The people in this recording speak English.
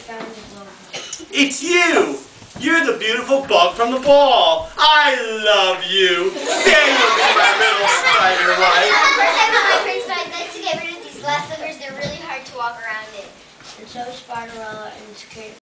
found the glow bug. It's you! You're the beautiful bug from the ball. I love you. There you be, my little spider wife. First I put my prints, but I'd like to get rid of these leftovers. They're really hard to walk around in. And so is Spiderella and Skate.